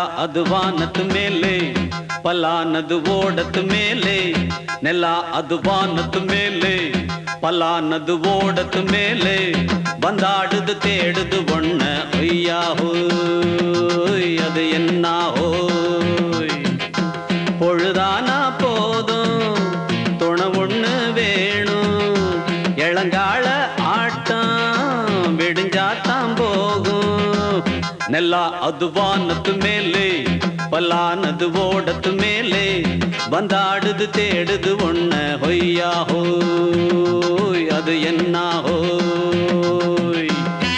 ಅದು ವಾನದ ಮೇಲೆ ಪಲಾನದು ಓಡದ ಮೇಲೆ ನೆಲ ಅದು ವಾನದ ಮೇಲೆ ಪಲಾನದು ಓಡದ ಮೇಲೆ ಬಂದಾಡುದು தேடுது ஒண்ண ஐயா ஹோய் அது என்ன ஹோய் பொழுதானா போதும் துணை ஒண்ணு வேணும் இளங்கால ஆட்டம் விடிஞ்சாத்தான் போகும் ನೆಲ ಅದು ವಾನದ ಮೇಲೆ ಪಲಾನದು ಓಡದ ಮೇಲೆ ಬಂದಾಡುದು தேடுது ஒண்ண ಹೊಯ್ಯಾ ஹோய் அது என்ன ஹோய்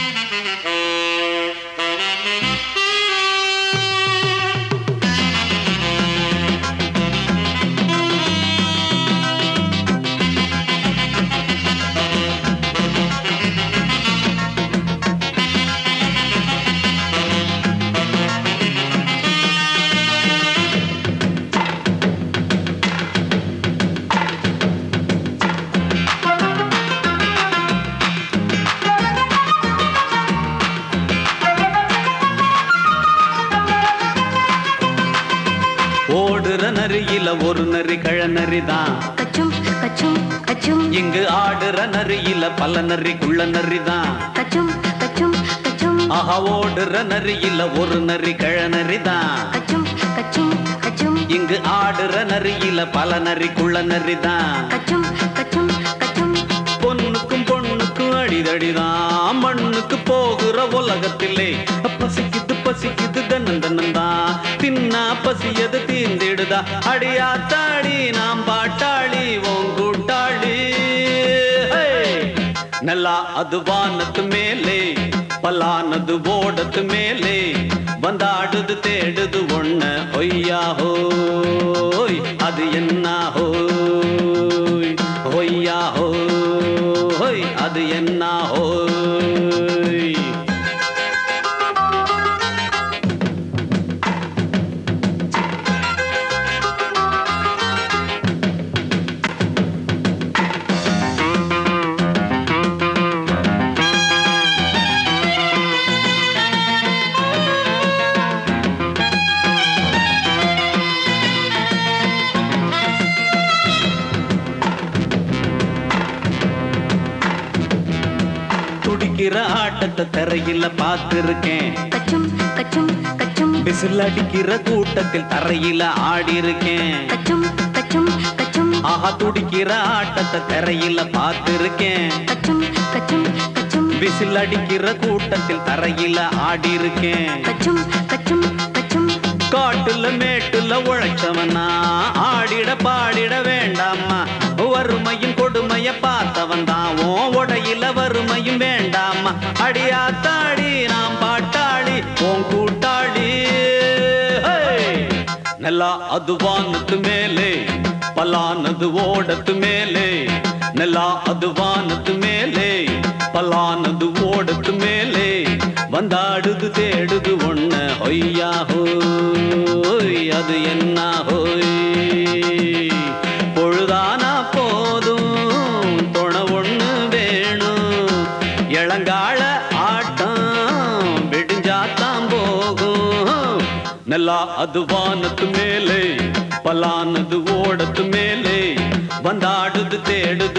ஓடுற நரியில ஒரு நரி கழநரிதான் கச்சும் கச்சும் கச்சும் இங்கு ஆடுற நரியில பல நரி குள்ள நரிதான் கச்சும் கச்சும் கச்சும் ஆஹா ஓடுற நரியில ஒரு நரி கழநரிதான் கச்சும் கச்சும் கச்சும் இங்கு ஆடுற நரியில பல நரி குள்ள நரிதான் கச்சும் கச்சும் கச்சும் பொண்ணுக்கும் பொண்ணுக்கும் அடிதடிதான் மண்ணுக்கு போகிற உலகத்திலே பசிக்குது பசிக்குது தன்னந்தனந்தான் தின்னா பசியது தீர்ந்திடுதா அடியாத்தாடி நாம் பாட்டாளி உன் கூட்டாளி ನೆಲ ಅದು ವಾನದ ಮೇಲೆ ಪಲಾನದು ಓಡದ ಮೇಲೆ ಬಂದಾಡುದು தேடுது ஒண்ண ಹೊಯ್ಯಾ ஹோய் அது என்ன ஹோய் ಹೊಯ್ಯಾ ஹோய் அது என்ன ஹோய் துடிக்கிற ஆட்டத்தை தரையில பார்த்திருக்கேன் கச்சும் கச்சும் கச்சும் விசில் அடிக்கிற கூட்டத்தில் தரையில ஆடி இருக்கேன் கச்சும் கச்சும் கச்சும் ஆஹா துடிக்கிற ஆட்டத்தை தரையில பார்த்திருக்கேன் கச்சும் கச்சும் கச்சும் விசில் அடிக்கிற கூட்டத்தில் தரையில ஆடி இருக்கேன் கச்சும் கச்சும் கச்சும் காட்டுல மேட்டுல உழைச்சவனா ஆடிட பாடிட வேண்டாமா வறுமையும் கொடுமைய பார்த்தவன் தான் உன் உடையில வறுமையும் வேண்டாமா அடியாத்தாடி நாம் பாட்டாளி உன் கூட்டாளி ನೆಲ ಅದು ವಾನದ ಮೇಲೆ ಪಲಾನದು ಓಡದ ಮೇಲೆ ನೆಲ ಅದು ವಾನದ ಮೇಲೆ ಪಲಾನದು ಓಡದ ಮೇಲೆ ಬಂದಾಡುದು தேடுது ஒண்ண ಹೊಯ್ಯಾ ஹோய் அது என்ன ஹோய் பொழுதானா போதும் துணை ஒண்ணு வேணும் இளங்கால ஆட்டம் விடிஞ்சாத்தான் போகும் ನೆಲ ಅದು ವಾನದ ಮೇಲೆ ಪಲಾನದು ಓಡದ ಮೇಲೆ ಬಂದಾಡುದು தேடுது